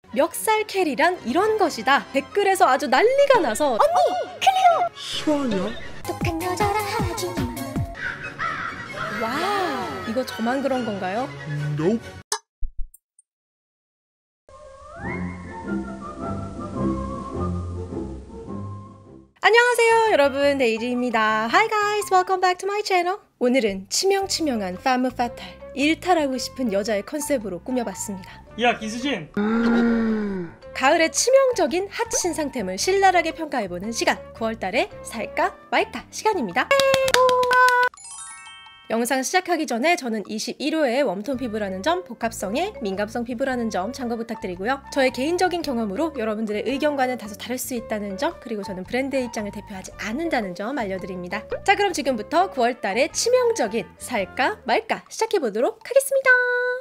멱살 캐리란 이런 것이다. 댓글에서 아주 난리가 나서 언니! 클리오! 실화냐? 똑똑한 여자라 하지 마. 와, 이거 저만 그런 건가요? Nope. 안녕하세요 여러분, 데이지입니다. Hi guys, welcome back to my channel. 오늘은 치명치명한 femme fatale, 일탈하고 싶은 여자의 컨셉으로 꾸며봤습니다. 야 기수진! 가을의 치명적인 핫 신상템을 신랄하게 평가해보는 시간, 9월달에 살까 말까 시간입니다. 영상 시작하기 전에 저는 21호의 웜톤 피부라는 점, 복합성의 민감성 피부라는 점 참고 부탁드리고요. 저의 개인적인 경험으로 여러분들의 의견과는 다소 다를 수 있다는 점, 그리고 저는 브랜드의 입장을 대표하지 않는다는 점 알려드립니다. 자, 그럼 지금부터 9월달의 치명적인 살까 말까 시작해보도록 하겠습니다.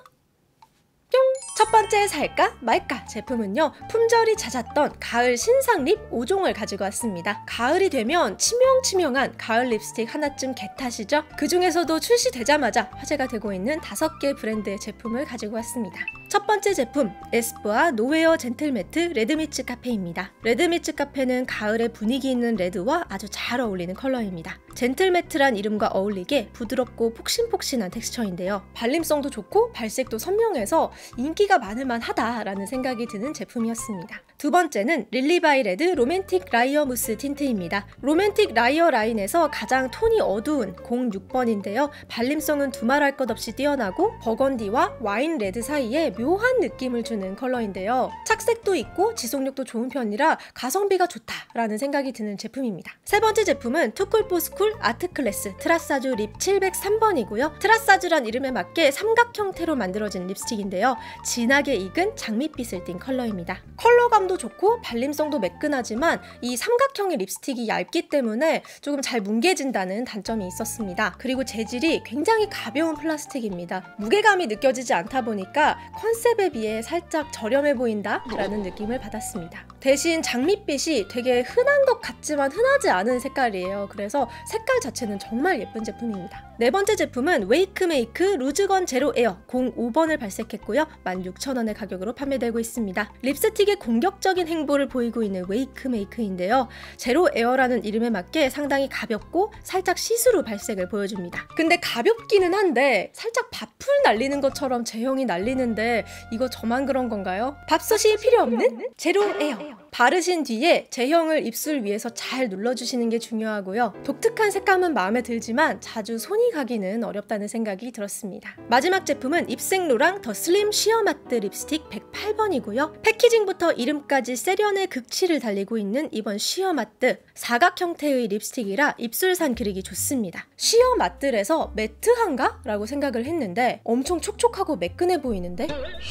뿅! 첫 번째 살까 말까 제품은요, 품절이 잦았던 가을 신상 립 5종을 가지고 왔습니다. 가을이 되면 치명치명한 가을 립스틱 하나쯤 개타시죠? 그 중에서도 출시되자마자 화제가 되고 있는 5개 브랜드의 제품을 가지고 왔습니다. 첫 번째 제품, 에스쁘아 노웨어 젠틀매트 레드미츠 카페입니다. 레드미츠 카페는 가을에 분위기 있는 레드와 아주 잘 어울리는 컬러입니다. 젠틀매트란 이름과 어울리게 부드럽고 폭신폭신한 텍스처인데요. 발림성도 좋고 발색도 선명해서 인기가 많을만 하다라는 생각이 드는 제품이었습니다. 두 번째는 릴리바이 레드 로맨틱 라이어 무스 틴트입니다. 로맨틱 라이어 라인에서 가장 톤이 어두운 06번인데요. 발림성은 두말할 것 없이 뛰어나고 버건디와 와인 레드 사이에 묘한 느낌을 주는 컬러인데요. 착색도 있고 지속력도 좋은 편이라 가성비가 좋다라는 생각이 드는 제품입니다. 세 번째 제품은 투쿨포스쿨 아트클래스 트라사주 립 703번이고요. 트라사주란 이름에 맞게 삼각 형태로 만들어진 립스틱인데요. 진하게 익은 장밋빛을 띤 컬러입니다. 컬러감도 좋고 발림성도 매끈하지만 이 삼각형의 립스틱이 얇기 때문에 조금 잘 뭉개진다는 단점이 있었습니다. 그리고 재질이 굉장히 가벼운 플라스틱입니다. 무게감이 느껴지지 않다 보니까 컨셉에 비해 살짝 저렴해 보인다 라는 느낌을 받았습니다. 대신 장밋빛이 되게 흔한 것 같지만 흔하지 않은 색깔이에요. 그래서 색깔 자체는 정말 예쁜 제품입니다. 네 번째 제품은 웨이크메이크 루즈건 제로 에어 05번을 발색했고요. 16,000원의 가격으로 판매되고 있습니다. 립스틱의 공격적인 행보를 보이고 있는 웨이크메이크인데요. 제로 에어라는 이름에 맞게 상당히 가볍고 살짝 시스루 발색을 보여줍니다. 근데 가볍기는 한데 살짝 밥풀 날리는 것처럼 제형이 날리는데 이거 저만 그런 건가요? 밥솥이 필요 없는 제로 에어. 바르신 뒤에 제형을 입술 위에서 잘 눌러주시는 게 중요하고요. 독특한 색감은 마음에 들지만 자주 손이 가기는 어렵다는 생각이 들었습니다. 마지막 제품은 입생로랑 더 슬림 쉬어 마트 립스틱 108번이고요. 패키징부터 이름까지 세련의 극치를 달리고 있는 이번 쉬어 마트, 사각 형태의 립스틱이라 입술산 그리기 좋습니다. 쉬어 마트에서 매트한가? 라고 생각을 했는데 엄청 촉촉하고 매끈해 보이는데?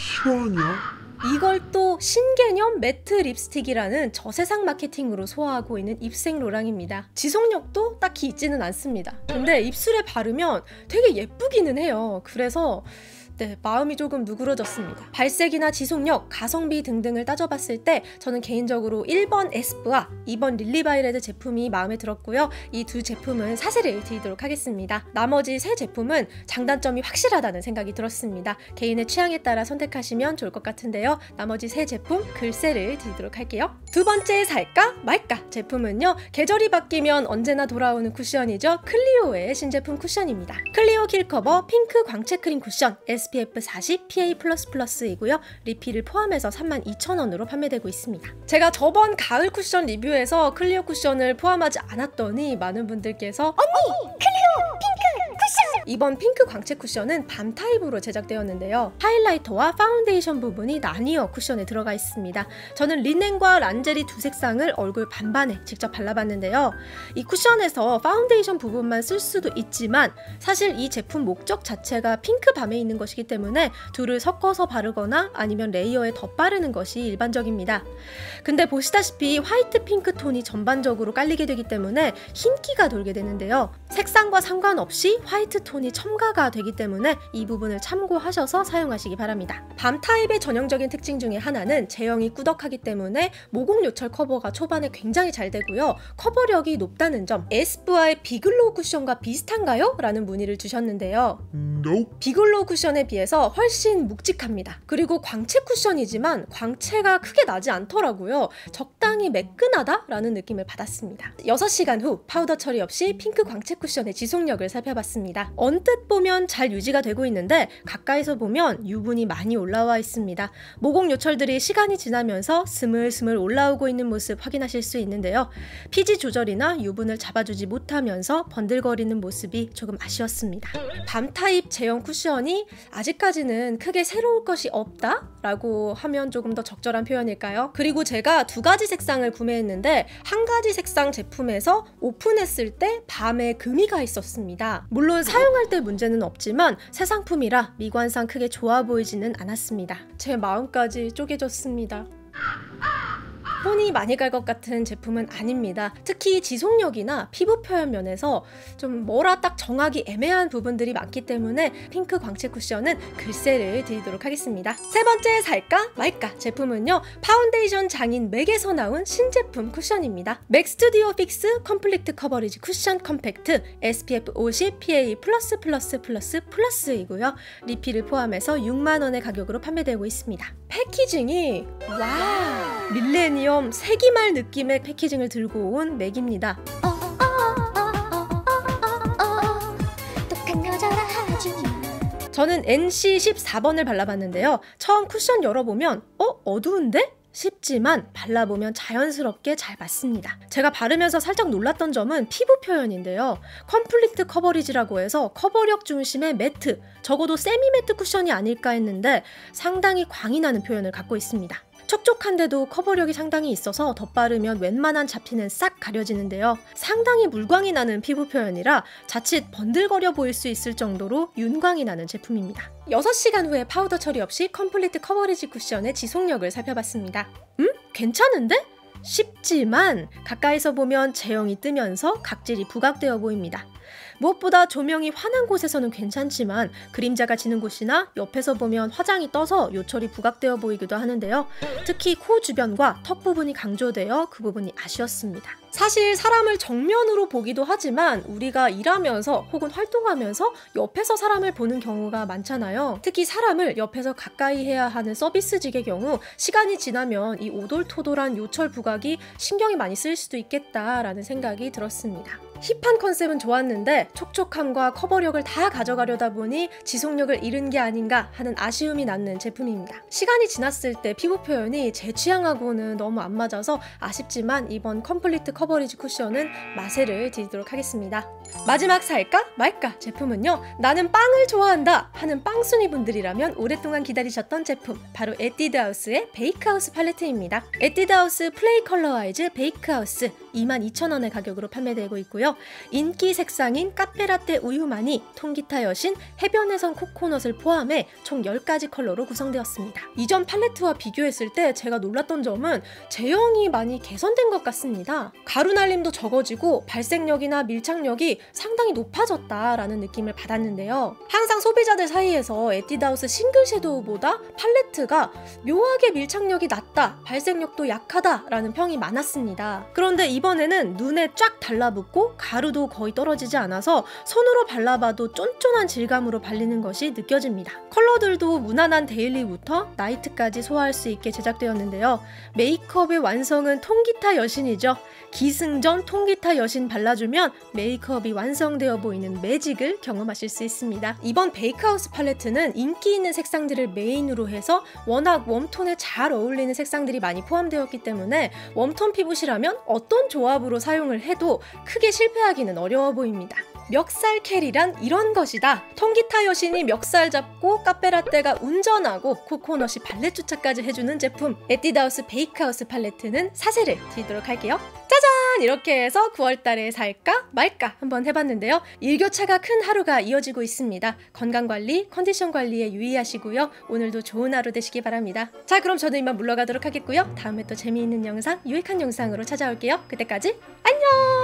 실화냐? 이걸 또 신개념 매트 립스틱이라는 저세상 마케팅으로 소화하고 있는 입생로랑입니다. 지속력도 딱히 있지는 않습니다. 근데 입술에 바르면 되게 예쁘기는 해요. 그래서 마음이 조금 누그러졌습니다. 발색이나 지속력, 가성비 등등을 따져봤을 때 저는 개인적으로 1번 에스쁘아, 2번 릴리바이 레드 제품이 마음에 들었고요. 이 두 제품은 사세를 드리도록 하겠습니다. 나머지 세 제품은 장단점이 확실하다는 생각이 들었습니다. 개인의 취향에 따라 선택하시면 좋을 것 같은데요. 나머지 세 제품 글세를 드리도록 할게요. 두 번째 살까 말까 제품은요, 계절이 바뀌면 언제나 돌아오는 쿠션이죠. 클리오의 신제품 쿠션입니다. 클리오 킬커버 핑크 광채 크림 쿠션 SPF 40 PA++이고요. 리필을 포함해서 32,000원으로 판매되고 있습니다. 제가 저번 가을 쿠션 리뷰에서 클리오 쿠션을 포함하지 않았더니 많은 분들께서 언니! 클리오! 핑크! 쿠션! 이번 핑크 광채 쿠션은 밤 타입으로 제작되었는데요. 하이라이터와 파운데이션 부분이 나뉘어 쿠션에 들어가 있습니다. 저는 린넨과 란제리 두 색상을 얼굴 반반에 직접 발라봤는데요. 이 쿠션에서 파운데이션 부분만 쓸 수도 있지만 사실 이 제품 목적 자체가 핑크 밤에 있는 것이기 때문에 둘을 섞어서 바르거나 아니면 레이어에 덧바르는 것이 일반적입니다. 근데 보시다시피 화이트 핑크 톤이 전반적으로 깔리게 되기 때문에 흰기가 돌게 되는데요. 색상과 상관없이 화이트 톤 톤이 첨가가 되기 때문에 이 부분을 참고하셔서 사용하시기 바랍니다. 밤 타입의 전형적인 특징 중에 하나는 제형이 꾸덕하기 때문에 모공 요철 커버가 초반에 굉장히 잘 되고요. 커버력이 높다는 점. 에스쁘아의 비글로우 쿠션과 비슷한가요? 라는 문의를 주셨는데요. Nope. 비글로우 쿠션에 비해서 훨씬 묵직합니다. 그리고 광채 쿠션이지만 광채가 크게 나지 않더라고요. 적당히 매끈하다라는 느낌을 받았습니다. 6시간 후 파우더 처리 없이 핑크 광채 쿠션의 지속력을 살펴봤습니다. 언뜻 보면 잘 유지가 되고 있는데 가까이서 보면 유분이 많이 올라와 있습니다. 모공 요철들이 시간이 지나면서 스물스물 올라오고 있는 모습 확인하실 수 있는데요. 피지 조절이나 유분을 잡아주지 못하면서 번들거리는 모습이 조금 아쉬웠습니다. 밤 타입 제형 쿠션이 아직까지는 크게 새로울 것이 없다? 라고 하면 조금 더 적절한 표현일까요? 그리고 제가 2가지 색상을 구매했는데 한 가지 색상 제품에서 오픈했을 때 밤에 금이가 있었습니다. 물론 사용할 때 문제는 없지만 새 상품이라 미관상 크게 좋아 보이지는 않았습니다. 제 마음까지 쪼개졌습니다. 손이 많이 갈 것 같은 제품은 아닙니다. 특히 지속력이나 피부 표현 면에서 좀 뭐라 딱 정하기 애매한 부분들이 많기 때문에 핑크 광채 쿠션은 글쎄를 드리도록 하겠습니다. 세 번째 살까 말까 제품은요. 파운데이션 장인 맥에서 나온 신제품 쿠션입니다. 맥 스튜디오 픽스 컴플리트 커버리지 쿠션 컴팩트 SPF 50 PA+++++이고요. 리필을 포함해서 6만원의 가격으로 판매되고 있습니다. 패키징이 와우! 밀레니엄 세기말 느낌의 패키징을 들고 온 맥입니다. 똑똑한 여자라 하지마. 저는 NC14번을 발라봤는데요. 처음 쿠션 열어보면 어두운데? 싶지만 발라보면 자연스럽게 잘 맞습니다. 제가 바르면서 살짝 놀랐던 점은 피부 표현인데요. 컴플리트 커버리지라고 해서 커버력 중심의 매트, 적어도 세미 매트 쿠션이 아닐까 했는데 상당히 광이 나는 표현을 갖고 있습니다. 촉촉한데도 커버력이 상당히 있어서 덧바르면 웬만한 잡티는 싹 가려지는데요. 상당히 물광이 나는 피부 표현이라 자칫 번들거려 보일 수 있을 정도로 윤광이 나는 제품입니다. 6시간 후에 파우더 처리 없이 컴플리트 커버리지 쿠션의 지속력을 살펴봤습니다. 괜찮은데? 쉽지만 가까이서 보면 제형이 뜨면서 각질이 부각되어 보입니다. 무엇보다 조명이 환한 곳에서는 괜찮지만 그림자가 지는 곳이나 옆에서 보면 화장이 떠서 요철이 부각되어 보이기도 하는데요. 특히 코 주변과 턱 부분이 강조되어 그 부분이 아쉬웠습니다. 사실 사람을 정면으로 보기도 하지만 우리가 일하면서 혹은 활동하면서 옆에서 사람을 보는 경우가 많잖아요. 특히 사람을 옆에서 가까이 해야 하는 서비스직의 경우 시간이 지나면 이 오돌토돌한 요철 부각이 신경이 많이 쓰일 수도 있겠다라는 생각이 들었습니다. 힙한 컨셉은 좋았는데 촉촉함과 커버력을 다 가져가려다 보니 지속력을 잃은 게 아닌가 하는 아쉬움이 남는 제품입니다. 시간이 지났을 때 피부 표현이 제 취향하고는 너무 안 맞아서 아쉽지만 이번 컴플리트 커버리지 쿠션은 마세를 드리도록 하겠습니다. 마지막 살까 말까 제품은요. 나는 빵을 좋아한다 하는 빵순이 분들이라면 오랫동안 기다리셨던 제품, 바로 에뛰드하우스의 베이크하우스 팔레트입니다. 에뛰드하우스 플레이 컬러 아이즈 베이크하우스 22,000원의 가격으로 판매되고 있고요. 인기 색상인 카페라떼 우유마니, 통기타 여신, 해변해성 코코넛을 포함해 총 10가지 컬러로 구성되었습니다. 이전 팔레트와 비교했을 때 제가 놀랐던 점은 제형이 많이 개선된 것 같습니다. 가루 날림도 적어지고 발색력이나 밀착력이 상당히 높아졌다라는 느낌을 받았는데요. 항상 소비자들 사이에서 에뛰드하우스 싱글 섀도우보다 팔레트가 묘하게 밀착력이 낮다, 발색력도 약하다라는 평이 많았습니다. 그런데 이번에는 눈에 쫙 달라붙고 가루도 거의 떨어지지 않아서 손으로 발라봐도 쫀쫀한 질감으로 발리는 것이 느껴집니다. 컬러들도 무난한 데일리부터 나이트까지 소화할 수 있게 제작되었는데요. 메이크업의 완성은 통기타 여신이죠. 기승전 통기타 여신 발라주면 메이크업이 완성되어 보이는 매직을 경험하실 수 있습니다. 이번 베이크하우스 팔레트는 인기 있는 색상들을 메인으로 해서 워낙 웜톤에 잘 어울리는 색상들이 많이 포함되었기 때문에 웜톤 피부시라면 어떤 조합으로 사용을 해도 크게 실패하기는 어려워 보입니다. 멱살 캐리란 이런 것이다. 통기타 여신이 멱살 잡고 카페라떼가 운전하고 코코넛이 발렛 주차까지 해주는 제품, 에뛰드하우스 베이크하우스 팔레트는 사세를 드리도록 할게요. 짜잔! 이렇게 해서 9월달에 살까 말까 한번 해봤는데요. 일교차가 큰 하루가 이어지고 있습니다. 건강관리, 컨디션 관리에 유의하시고요. 오늘도 좋은 하루 되시기 바랍니다. 자, 그럼 저는 이만 물러가도록 하겠고요. 다음에 또 재미있는 영상, 유익한 영상으로 찾아올게요. 그때까지 안녕!